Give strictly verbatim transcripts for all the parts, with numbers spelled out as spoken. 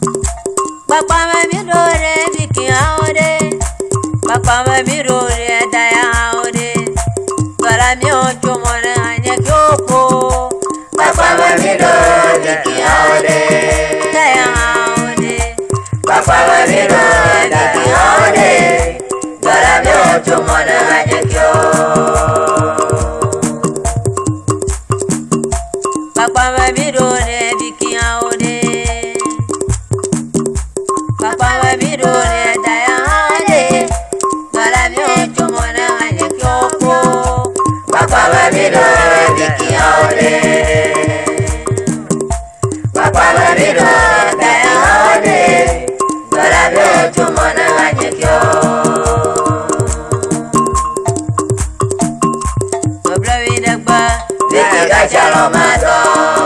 Papa me dore biki aode. Papa me dore daya aode. Para mi ocho mona anya kyoko. Papa me dore biki aode. Daya aode. Papa me dore biki aode. Para mi ocho mona anya kyoko. Papa me dore biki aode. Papa me dore daya aode. Para mi ocho mona anya kyoko. Papa me dore biki aode. Papa me dore daya aode. Para mi ocho mona anya kyoko. Sobra vida ba. Biki gachalo mato.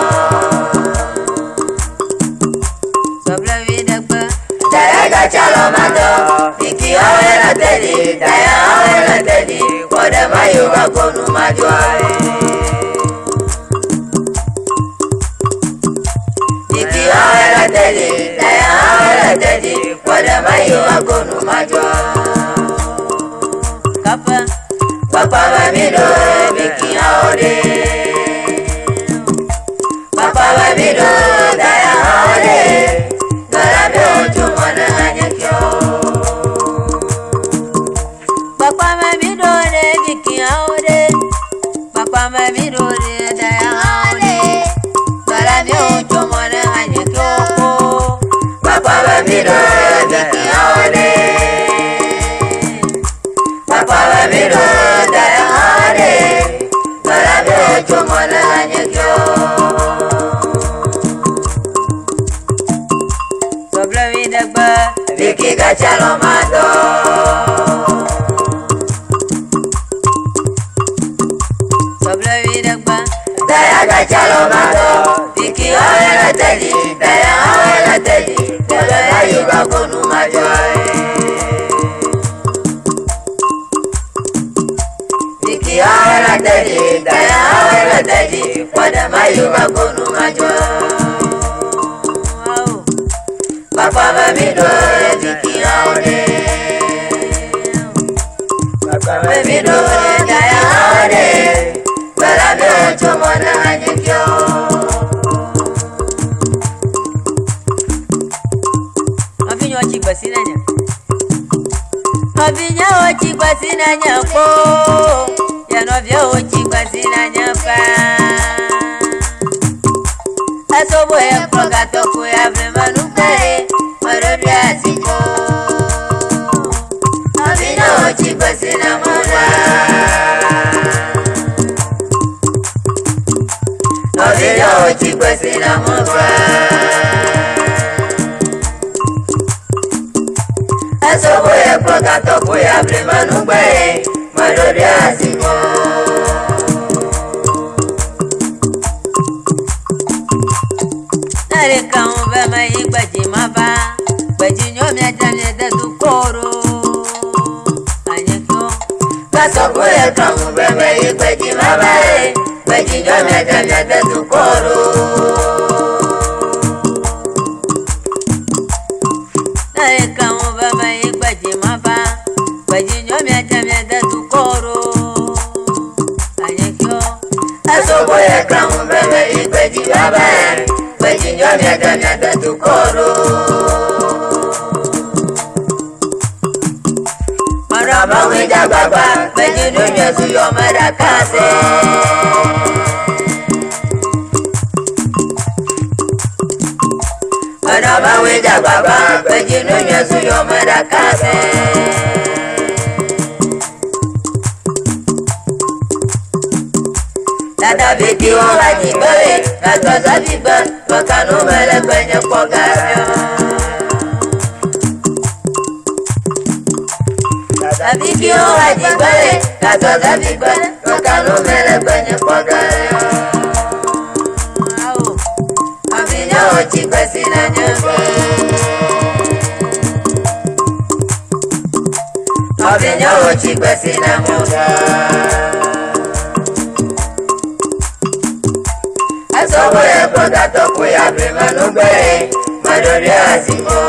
Sobra vida ba. Daya gachalo mato. Biki awela tedi. Daya awela tedi. Kode mayu wakonu majuai. Biki awela tedi. Daya awela tedi. Kode mayu wakonu majuai. Kapa. Papa mamido biki aode. Papa mamido daya aode. Garabe ocho mwana anyakyo. Papa me dore biki aode. Papa me dore daya aode. Para mi ocho mwana anya kyoko. Papa mamido biki aode. Papa mamido daya aode. Garabe ocho mwana anyakyo. Sobra vida ba. Biki gachalo mato. Sobra vida ba. Daya gachalo mato. Biki awela tedi. Daya awela tedi. Kole mayu wakonu majuai. Biki awela tedi. Daya awela tedi. Kole mayu wakonu majuai. Wow. Papa mamido biki aode. Papa mamido daya aode. Para mi ocho mwana anyakyo. Avinyo chigba sinanya. Avinyo chigba sinanya po. Ya no vyo chigba sinanya pa. Asobo e progato ko ya vrema nukare. Marori asiko. Avinyo chigba sinamura. Avinyo chigba sinamura. Asobo e progato ko ya vrema nukare. Marori asiko. Nare kan be mai gbaji maba. Gbaji nyo mi ajale de du koro. Anyekyo. Kasobo e kamu bebe ikweji mabae. Kweji jome jome de tukoro. Nare kan be mai gbaji maba. Gbaji nyo mi ajale de du koro. Anyekyo. Kasobo e kamu bebe ikweji mabae. Kweji jome jome de tukoro. Marama wija baba. Kweji dunyo suyo madakase. Marama wija baba. Kweji dunyo suyo madakase. Dada biki wala jibale. Katoza biba. Wakanu mele kwenye pogasyo. Abiki owa jibale, katoza bibale, wakanu mele kwenye pogale. Avinyo ochikwe sina nyongo. Avinyo ochikwe sina munga. Asobo e pogato kuya prima nube. Madu Bebe Azimo.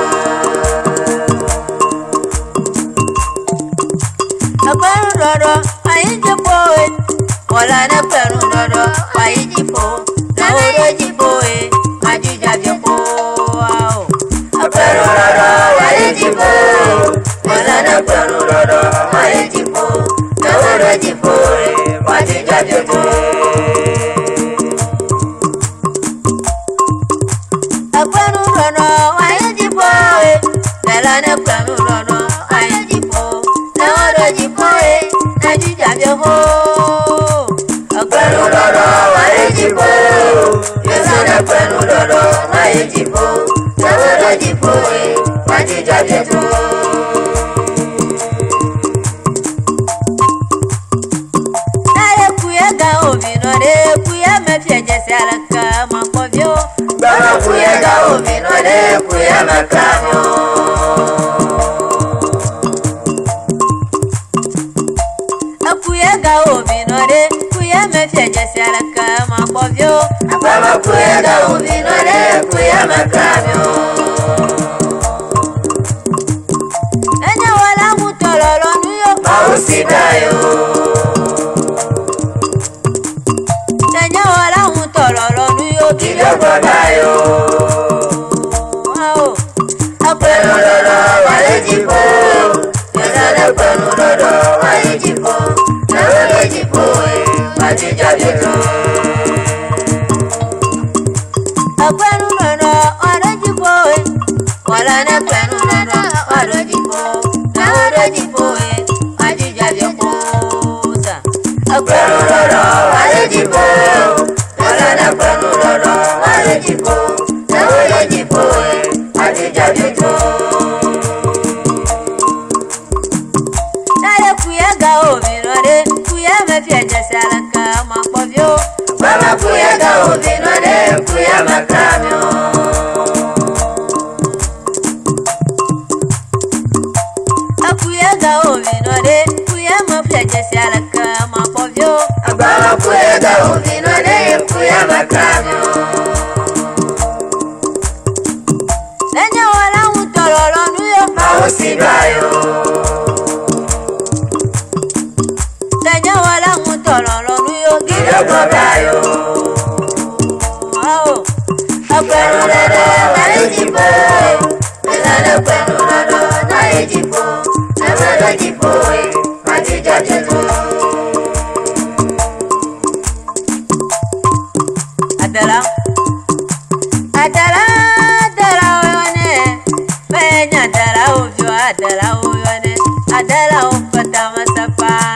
Akwenu dodo, ayiji poe. Wala na kwenu dodo, ayiji po. Na woroji poe, ajuja vyopo. Akwenu dodo, ayiji po. Wala na kwenu dodo, ayiji po. Na woroji poe, ajuja vyopo. Akwenu dodo, ayiji poe. Wala na kwenu dodo, ayiji po. Na woroji poe, ajuja vyopo. Akwenu dodo, ayiji po. Wala na kwenu dodo, ayiji po. Na woroji poe, ajuja vyopo. Alaka makovyo Baba kuyega uminode kuya makamyo Akuyega uminode kuya mefyeje alaka makovyo Baba kuyega uminode kuya makamyo Enya wala mutololo nuyo Mausidayo Kidogodayo Wow Akwenu dodo walejipo Yezane kwenu dodo walejipo Na walejipo Majija vyetu Akwenu dodo walejipo Walane kwenu dodo walejipo Na walejipo Majija vyetu Akwenu dodo walejipo Walane kwenu dodo walejipo Na walejipo Majija vyetu Nale kuyega ovinode Kuyama fyeje salaka makovyo Baba kuyega uvinode kuya makamyo Akuyega ovinode Kuyama fyeje salaka makovyo Baba kuyega uvinode kuya makamyo Nenya wala mutololo nuyo Mausibayo Nenya wala mutololo nuyo Kidogodayo Wow Akwenu dodo walejipo Wezane kwenu dodo walejipo Na walejipo Majija vyetu Adala Adala Adala oyone Penya adala ovyo Adala oyone Adala upata masapa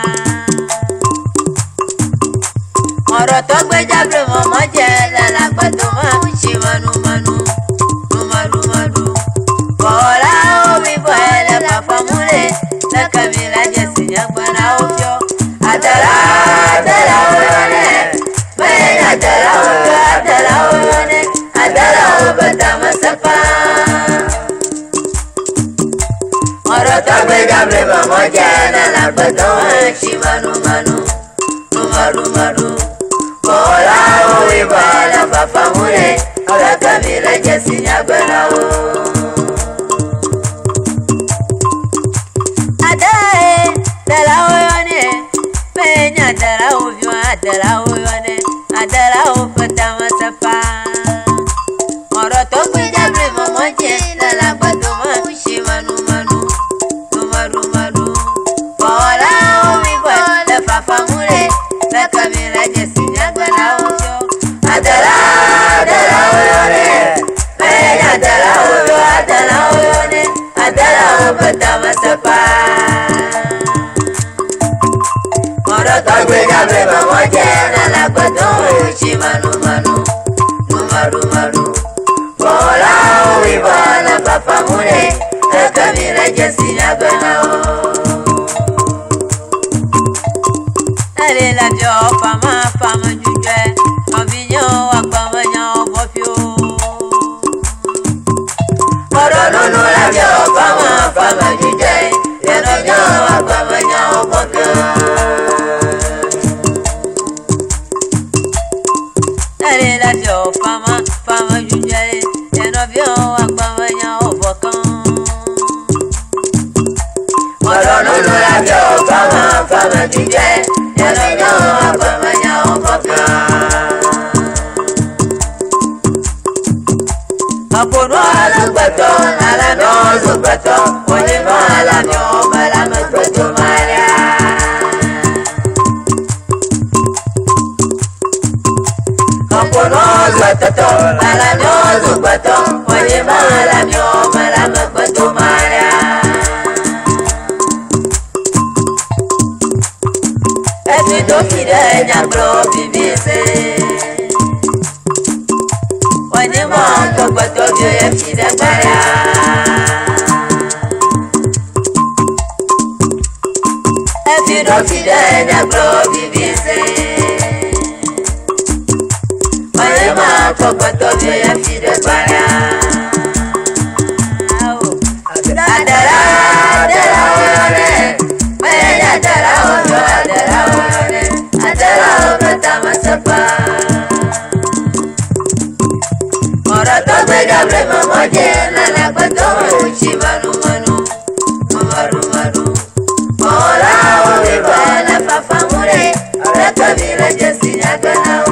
Moroto gbeja bre momo je Lala kpato ma uchi manu manu Numadu madu Bola obi boele papamule La kamila jesi nyakwana ovyo Adala Adala oyone Penya adala ovyo Adala oyone Adala upata masapa Moroto gbeja bre momo je Lala kpato ma uchi manu manu Numadu madu Bola obi boele papamule La kamila jesi nyakwana ovyo Adala Adala oyone Penya adala ovyo Adala oyone Adala upata masapa Moroto gbeja bre momo je Lala kpato ma uchi manu manu Numadu madu Bola obi boele papamule La kamila jesi nyakwana ovyo Adala Adala oyone Penya adala ovyo Adala oyone Adala upata masapa Moroto gbeja bre momo je Lala kpato ma uchi manu manu Numadu madu Bola obi boele papamule La kamila jesi nyakwana ovyo Ale la jo fama fama juje Mavinyo akpama nyo bofyo Moro nunu la vyo fama fama juje Yeno vyo akpama nyo bofyo Ale la jo fama fama juje Yeno vyo akpama Kapono azugbato, alami azugbato, onimo alami omalami azugbato maria. Kapono azugbato, alami azugbato, onimo alami omalami azugbato maria. Efi dokide nyabro bibise. Onimo azugbato bio yefide maria. Efi dokide nyabro bibise. Onimo azugbato bio yefide maria. Adara, adara oyone, maya adara oyo, adara oyone, adara obata masapa. Ora tobe gabre mamoje, nana kwato uchi manu manu, maru maru. Ora obi bana fafamure, ora kabira jesi nyakana o.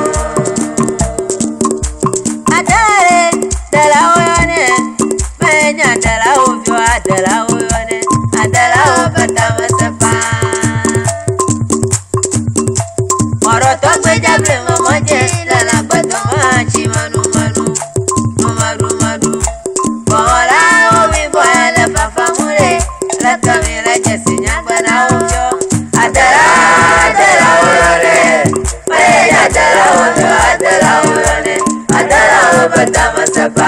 Adare, adara oyone, maya adara oyo, adara oyone, adara obata masapa. Ora tobe gabre mamoje, nana kwato uchi manu manu. Maru maru, bola obi bola fafamure, la kamera jesi nyambana ujo. Adara, adara oyone, maya adara oyo, adara oyone, adara obata masapa.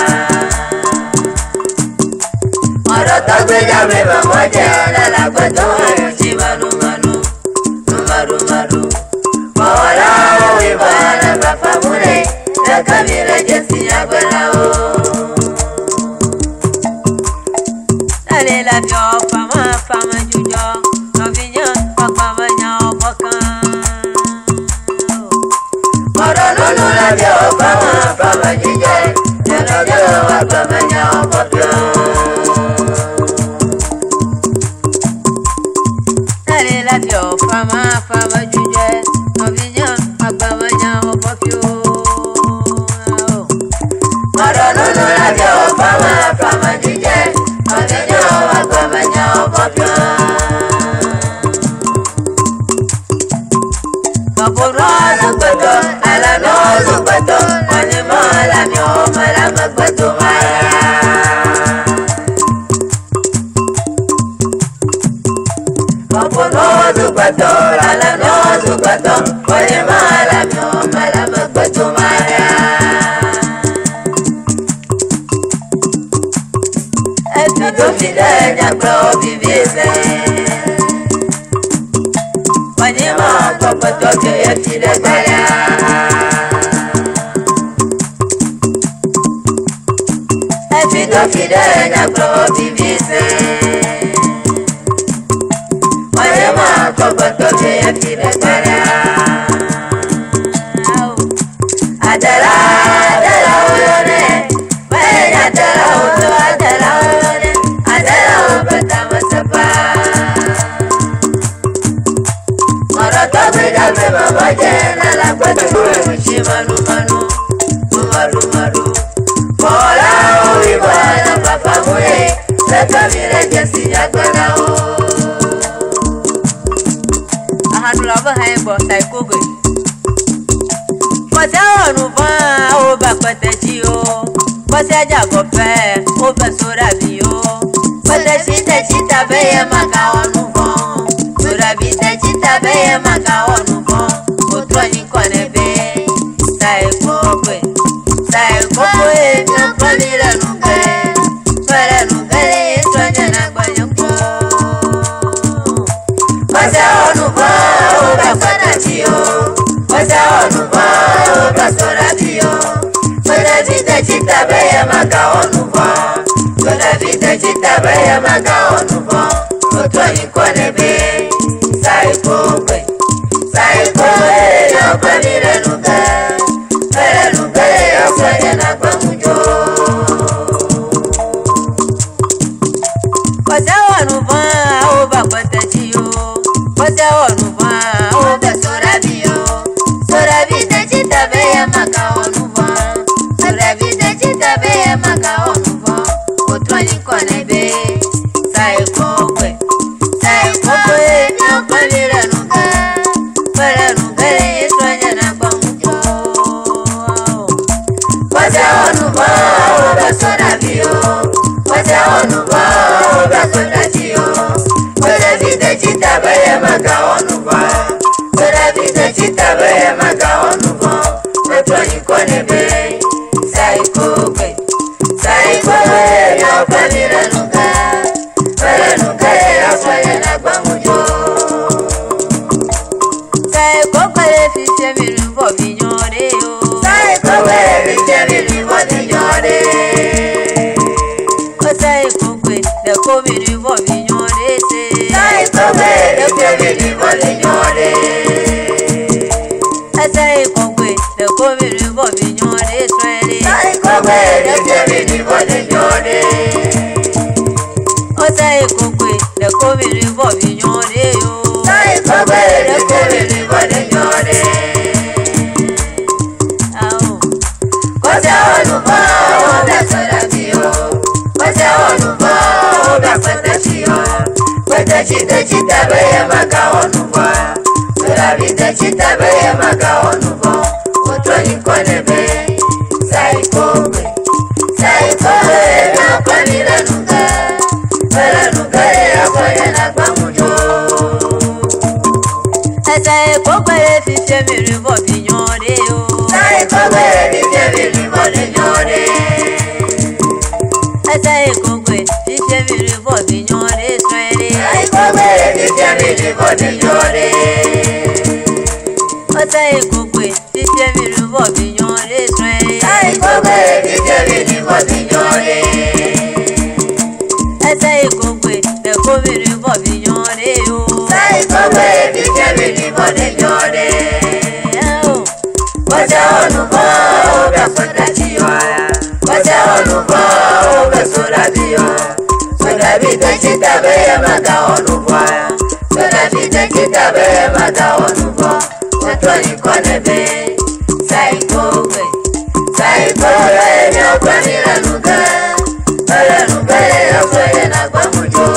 Oro togbe jabre mamoje, la kwato uchi manu manu, maru maru, bola obi bola fafamure, la kamera jesi nyambana o. Dale la vio fama fama jujo, no viña fama nya obokan. Oro no no la vio fama fama jujo, no no fama nya obokan. Dale la vio fama fama jujo, no viña fama nya obokan. Oro no no la vio fama fama jujo, no viña fama nya obokan. Kapono azugbato, alami azugbato, onimo alami omalami azugbato maria. Kapono azugbato, alami azugbato, onimo alami omalami azugbato maria. Efi dokide nyabro bibise. Onimo azugbato bio yefide maria. Efi dokide nyabro bibise. Onimo azugbato bio yefide maria. Adara, adara oyone, maya adara oyo, adara oyone, adara obata masapa. Ora tobe gabre mamoje, nana kwato uchi manu manu, maru maru. Bola obi bola fafamure, la kamera jesi nyakana o. Ahanu lava hai bo sai kogo. Kọsẹ́ ọ̀run fún ó bá pẹ̀tẹ́ jí o. Kọsẹ́ àjàgọ̀ fẹ́ ó bẹ̀ sóra bí o. Pẹ̀tẹ́ sí tẹ̀sí tàbẹ́ yẹ máa ka ọ̀nù fún. Sóra bí tẹ̀sí tàbẹ́ yẹ máa ka ọ̀nù fún. Òtúrọ̀ ní kọ̀nẹ́ bẹ́ẹ̀. Sáì kókè, sáì kókè èmi ọ̀pọ̀ mi rẹ̀ nù gẹ̀rẹ́. Fẹ́rẹ̀ nù gẹ̀rẹ́ ètò ọ̀nyẹ̀ náà gbọ̀nyẹ̀ kọ́. Kọsẹ́ ọ̀run fún ó bá pẹ̀tẹ́ jí o. Kọsẹ́ ọ̀run fún ó bá sóra bí o. Sóra bí tẹ̀sí tàbẹ́ yẹ máa ka ọ̀nù fún. Sóra bí tẹ̀sí tàbẹ́ yẹ máa ka ọ̀nù fún. Òtúrọ̀ ní kọ̀nẹ́ bẹ́ẹ̀. Sáì kókè, sáì kókè èmi ọ̀pọ̀ mi rẹ̀ nù gẹ̀rẹ́. Fẹ́rẹ̀ nù gẹ̀rẹ́ ètò ọ̀nyẹ̀ náà gbọ̀nyẹ̀ kọsẹ́ ọ̀run fún ó bá pẹ̀tẹ́ jí o. Kọsẹ́ ọ̀run fún ó bẹ̀ sóra bí o. Sóra bí tẹ̀sí tàbẹ́ yẹ máa ka ọ̀nù fún. Sóra bí tẹ̀sí tàbẹ́ yẹ máa kogwe ni jemi ni bode nyone. Ose kogwe le komi ni bobi nyone yo. Sai kogwe le komi ni bode nyone. Ao. Kose onuba o be soda tiyo. Kose onuba o be kwete tiyo. Kwete chite chite be maka onuba. Soda bite chite be maka onuba. Otoni konebe. Sai kogwe. Sai kogwe na kwamila nuga. Para nuga ya kwaya na kwamujo. Ese kogwe fi se mi ri bobi nyone yo. Sai kogwe ni jemi ni bode nyone. Ese kogwe fi se mi ri bobi nyone swere. Sai kogwe ni jemi ni bode nyone. Ose kogwe fi se mi ri bobi nyone swere. Sai kogwe ni jemi ni bode nyone. Ese kogwe le komi ri bobi nyone yo. Sai kogwe ni jemi ni bode nyone. Ao. Kose onuba o be kwete tiyo. Kose onuba o be soda tiyo. Soda bite chite be maka onuba. Soda bite chite be maka onuba. Otoni konebe. Sai kogwe. Sai kogwe ni okwamila nuga. Para nuga ya kwaya na kwamujo.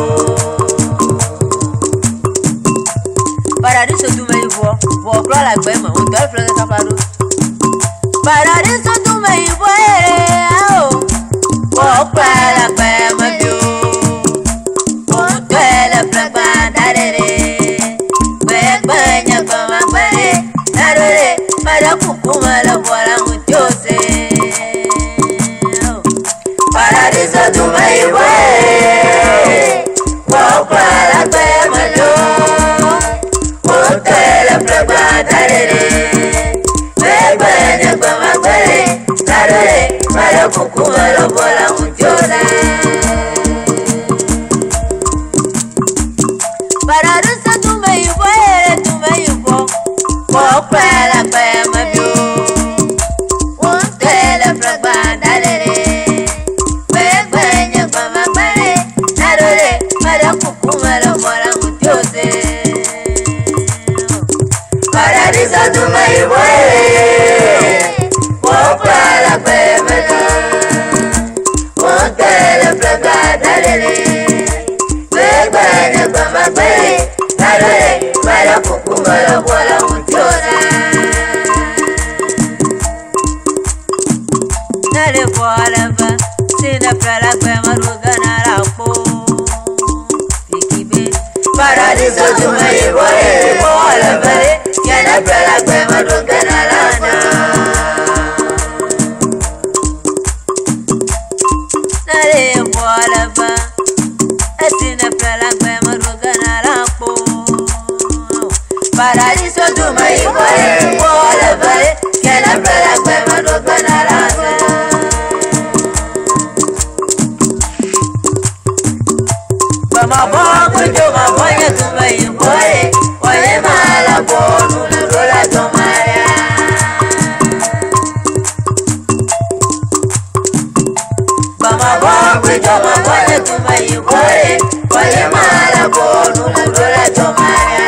Paradiso tu me ibo, bo kro la gbe mo, o do fle ka paro. Paradiso tu me ibo ere a o. Bo kro la gbe mo bi o. Bo do le fle gba darere. Gbe gbe nya gba ma gbe. Darere, para kuku ma la bola mu ti o se. Paradiso tu me ibo ere. Bo kro la gbe mo bi o. Tele plegba darere. Plegba nyagba magwere. Darere, para kuku malo bola mutiosa. Paradiso tu me ibo ere, tu me ibo. Bo kro la gbe mo bi o. Wo tele plegba darere. Plegba nyagba magwere. Darere, para kuku malo bola mutiosa. Paradiso tu me ibo ere. Wokwa la gbe mena. Wontele plegba darere. Plegba nyagba magwere. Darere, para kuku malo bola mutiosa. Nale bola ba, sina prala gbe maruga na rapo. Ikibe. Paradiso tu me ibo ere. Bola bare. Yana prala gbe maruga na lana. Nale bola ba, sina prala gbe maruga na rapo. Paradiso tu me ibo ere. Bola bare. Yana prala gbe maruga na lana. Mama bo kujo mama ya tu me ibo ere. Oye mala bonu na rola tomaya. Mama bo kujo mama ya tu me ibo ere. Oye mala bonu na rola tomaya.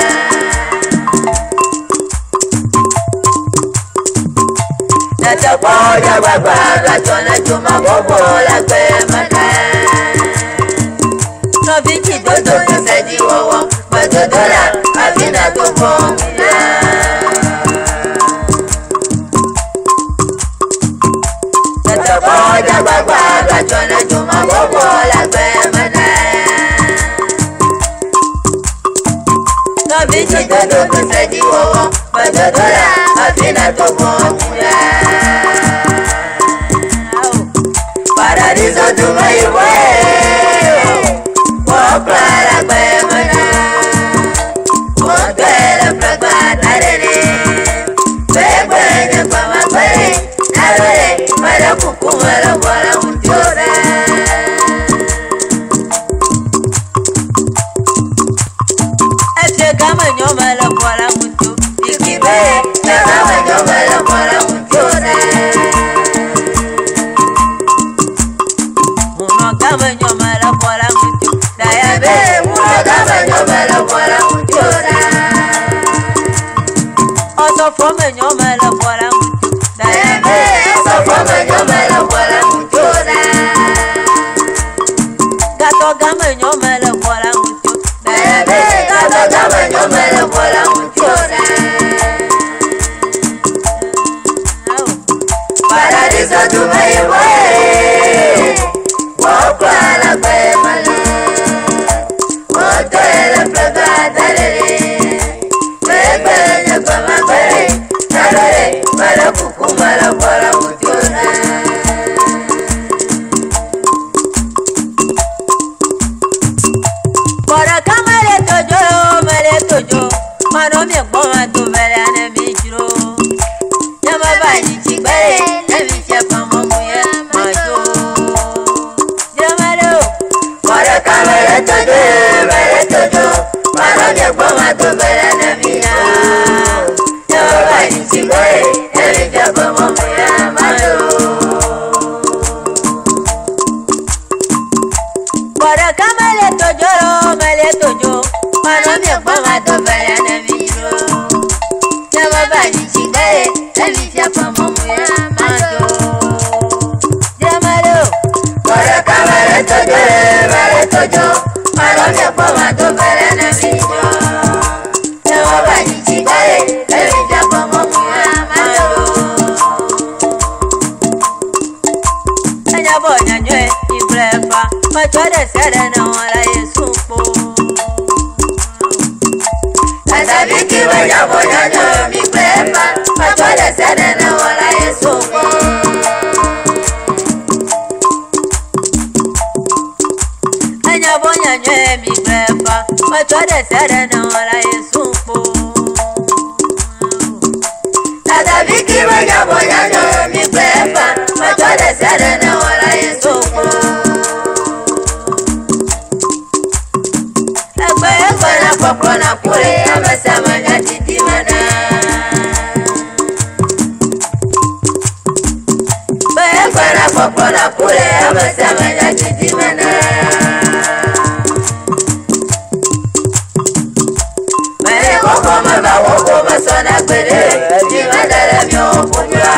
Nata boja baba gatona chuma bobo la gbe mana. No viki Dodo kiseji wowo, madodola, avina to bomila. Nata boja baba gatona chuma bobo la gbe mana. no viki Dodo kiseji wowo, madodola, avina to bomila. Paradiso tu me ibo ere. Wokwa la gbe mana. Wontele plegba darere. Plegba nyagba magwere. Darere, para kuku malo bola mutiosa. ese kama nyoma la bola mutu. Ikibe, na kama nyoma la bola mutiosa. kama nyomela bora mutona. Oso fome nyomela bora mutona. Bebe, oso fome nyomela bora mutona. Gato gama nyomela bora mutona. Bebe, gato gama nyomela bora mutona. Paradiso tumeiwe, wakwala kwe mala, moto ele pregadalele, pepe nyakwa makwele, narore, mala kuku mala bora mutona. Bora kamale tojo, male tojo, mano mi gboma to vele ane mi jiro. Nyama bani chigbere, nevi chepa momuye majo. Jamalo, Bora kamale tojo, male tojo, mano mi gboma to vele ane mi jiro. Nyama bani chigbere, nevi chepa momuye majo. bora kamale tojo, male tojo, mano mi gboma to vele ane mi jiro. Nyama bani chigbere, nevi chepa momuye majo. Jamalo, Bora kamale tojo, male tojo, mano mi gboma to vele ane mi jiro. Nyama bani chigbere, nevi chepa momuye majo. anya bonya nywe ibrefa, machore sere na wala Yesu po. Asabiki wanya bonya nyo mi pepa, matwale sene na wala Yesu po. Anya bonya nywe ibrefa, machore sere na wala Yesu po. Asabiki wanya bonya nyo mi pepa, matwale sene na wala Yesu po. Ekwe ekwe na popo na kule, amesema nyatiti mana. Ekwe na popo na kule, amesema nyatiti mana. Mere koko mama woko masona kwele, jimadere myo kunywa.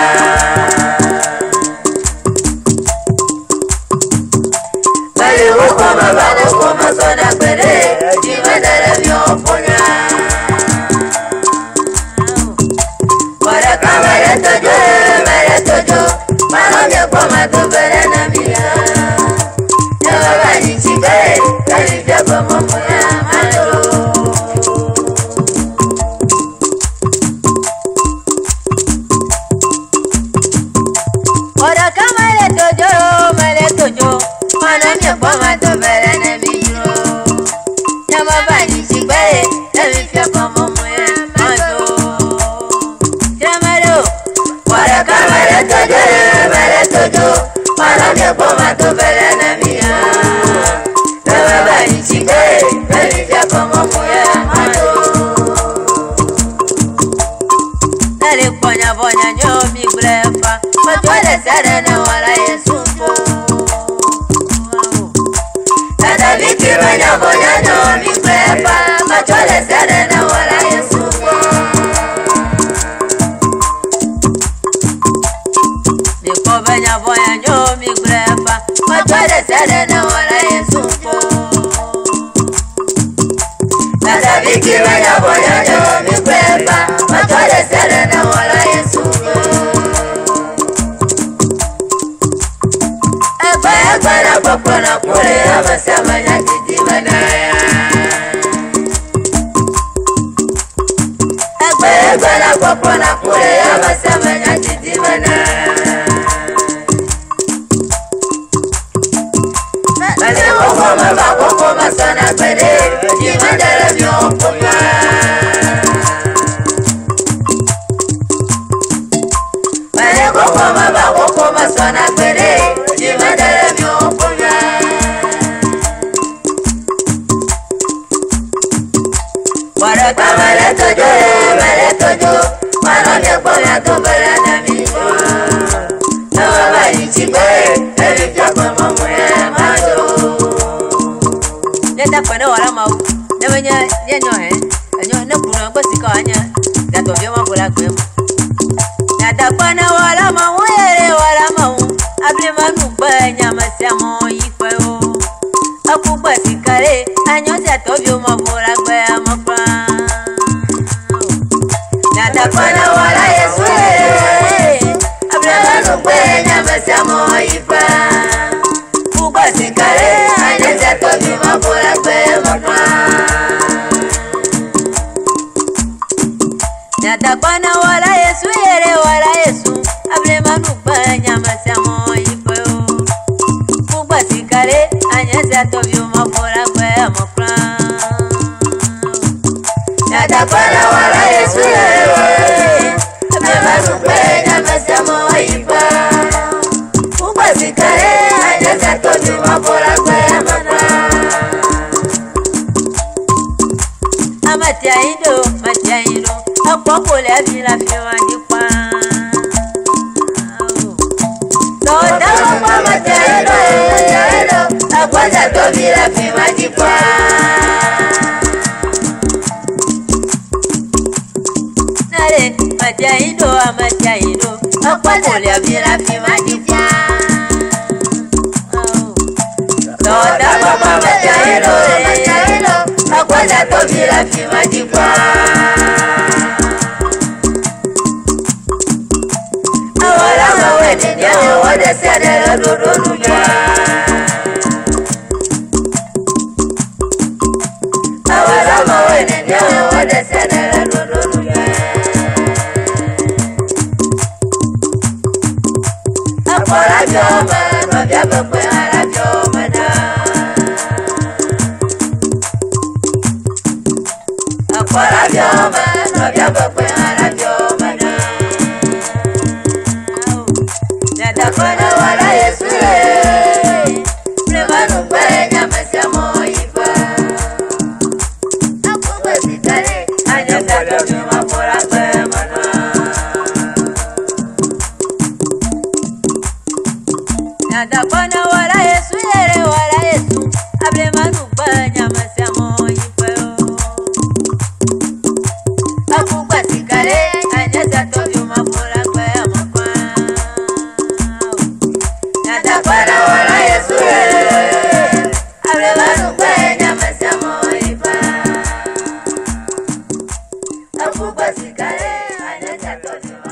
Mere koko mama woko masona kwele, jimadere myo kunywa. Bora kamale tojo, mere tojo, mano myo koma tubere na miya. Nyawa bani chike, kari vya koma muya malo. Bora kamale tojo, male tojo, mano mi gboma to vele na mi jiro. Nyama bani chigbere, nevi chepa momuye majo. Jamalo, Bora kamale tojo, mere tojo, mano myo koma tubere na miya. Nyawa bani chike, kari vya koma muya malo. nale bonya bonya nyo mi brefa, machore sere na wala Yesu po. Asabiki wanya bonya nyo mi pepa, matwale sene na wala Yesu po. Niko benya bonya nyo mi brefa, machore sere na wala Yesu po. Asabiki wanya bonya nyo mi pepa, matwale sene na wala Yesu po. Ekwe ekwe na popo na kule, amesema nyatiti mana. Ekwe ekwe na popo na kule, amesema nyatiti mana. Bale koko mama koko masona kwele, jimadere myo kunywa. Bale koko mama koko masona kwele, jimadere myo kunywa. Bora kamale tojo, male tojo, mano mi gboma to vele na mi jiro. Nyawa bani chigbere, nevi chepa momuye majo. Nenda kwene wala mau. anyoza tobyo mabura gwe amapa Nada pana wala Yesu Abraham kwe nyama samo ifa Uba sikare anyoza tobyo mabura gwe amapa Nada pana wala Yesu yere wala Yesu Abraham kwe nyama samo ifa Uba sikare anyoza tobyo mabura gwe amapa Nada pana wala Yesu Abraham kwe nyama samo ifa Uba sikare anyoza tobyo mabura gwe amapa Amatiaido, matiaido Akwankole abila fiwa dikwa Toda wakwa matiaido, matiaido Akwaza tobila fiwa dikwa Nare, matiaido, matiaido Akwankole abila fiwa dikwa Toda wakwa matiaido, matiaido Akwaza tobila fiwa dikwa Awala mawene nyawe wade siadela dodoluja Awala mawene nyawe wade siadela dodoluja Akwala vyoma, mavyaba kwe ala vyoma na Akwala vyoma, mavyaba kwe ala vyoma na Nada pana wala Yesu Premanu kwe nyama samo ifa Akubwe sikare Anyoza tobyo mabura kwe mana Nada pana wala Yesu yere wala Yesu Abremanu kwe nyama samo ifa Akubwe sikare Anyoza tobyo mabura kwe amapa Nada pana wala Yesu Abraham kwe nyama samo ifa Akubwa sikare anyoza tobyo